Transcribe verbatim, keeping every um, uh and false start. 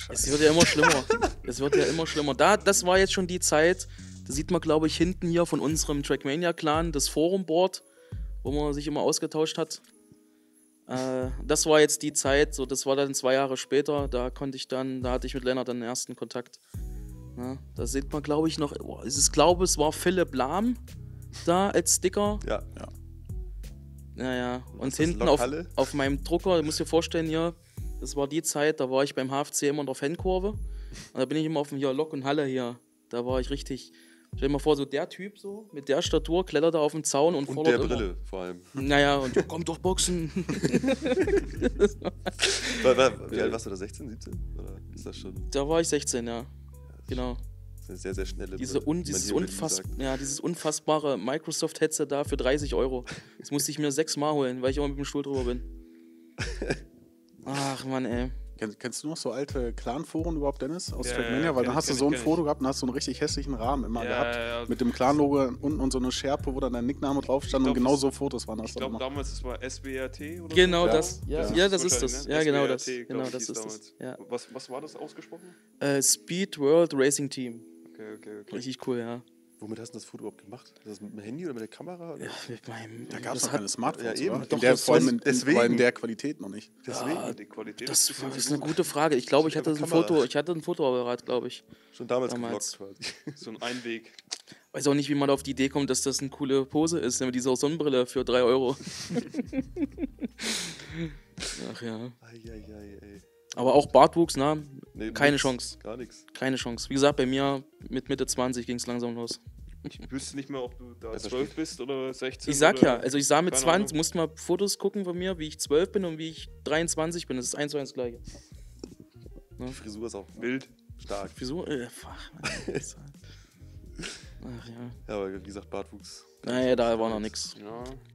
Es wird ja immer schlimmer. Es wird ja immer schlimmer. Da, das war jetzt schon die Zeit, da sieht man, glaube ich, hinten hier von unserem Trackmania-Clan das Forum-Board, wo man sich immer ausgetauscht hat. Äh, das war jetzt die Zeit, so das war dann zwei Jahre später, da konnte ich dann, da hatte ich mit Lennart dann den ersten Kontakt. Ja, da sieht man, glaube ich, noch, oh, ich glaube, es war Philipp Lahm da als Sticker. Ja, ja. Naja, und hinten auf, auf meinem Drucker, du musst dir vorstellen hier, das war die Zeit, da war ich beim H F C immer in der Fankurve. Und da bin ich immer auf dem hier Lok und Halle hier. Da war ich richtig. Stell dir mal vor, so der Typ so, mit der Statur, klettert er auf den Zaun und, und fordert der immer. Brille vor allem. Naja, und ja, komm doch boxen. war, war, wie alt warst du da? sechzehn, siebzehn? Oder ist das schon? Da war ich sechzehn, ja. Genau. Das ist eine sehr, sehr schnelle Diese un, dieses, unfass, ja, dieses unfassbare Microsoft-Headset da für dreißig Euro. Das musste ich mir sechsmal holen, weil ich immer mit dem Stuhl drüber bin. Ach Mann, ey. Kennst, kennst du noch so alte Clan-Foren überhaupt, Dennis, aus Ja, Trackmania? ja, Weil kenn dann ich, hast du kenn so ein ich, kenn Foto ich. gehabt und hast so einen richtig hässlichen Rahmen immer Ja, gehabt. ja, ja. Mit dem Clan-Logo unten und so eine Schärpe, wo dann dein Nickname drauf stand glaub, und genau das- so Fotos waren das Ich dann glaube immer. damals, das war S W R T oder Genau so. das. Ja, Das ja, ist das ist wahrscheinlich, das. ne? Ja, genau das. S W R T, glaub Genau ich, das hieß ist das. damals. Ja. Was, was war das ausgesprochen? Äh, Speed World Racing Team. Okay, okay, okay. Richtig cool, ja. Womit hast du das Foto überhaupt gemacht? Ist das mit dem Handy oder mit der Kamera? Oder? Ja, mit meinem, Da gab es das noch hat, keine Smartphones, Ja, eben. oder? Doch, in der, das vor allem soll- in, in, deswegen. aber in der Qualität noch nicht. Deswegen. Ja, Die Qualität das ist, ist eine gute Frage. Ich glaube, ich hatte ein Kamera. Foto, ich hatte ein Fotoapparat, glaube ich. Schon damals, damals. gevloggt quasi. so ein Einweg. Weiß auch nicht, wie man auf die Idee kommt, dass das eine coole Pose ist, ne, mit dieser Sonnenbrille für drei Euro. Ach ja. Eieiei, ey. Aber auch Bartwuchs, na, Nee, keine nix, Chance. Gar nichts. Keine Chance. Wie gesagt, bei mir mit Mitte zwanzig ging es langsam los. Ich wüsste nicht mehr, ob du da Besser zwölf spät. bist oder sechzehn. Ich sag oder ja, also ich sah mit keine zwanzig, Ahnung. musst mal Fotos gucken von mir, wie ich zwölf bin und wie ich dreiundzwanzig bin. Das ist eins zu eins das gleiche. Die Frisur ist auch Wild. stark. Wieso? Äh, fuck. Ach ja. Ja, aber wie gesagt, Bartwuchs. Naja, da war noch nix. Ja.